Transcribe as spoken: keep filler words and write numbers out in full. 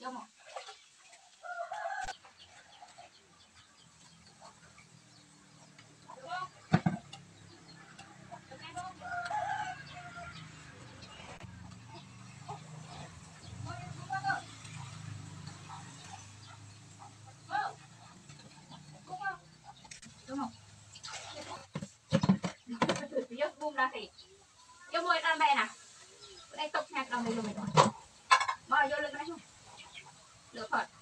vô một buông ra thì vô môi ra đây nè đây tục nhạc đồng này dùng mình bỏ vô lưng này lửa phật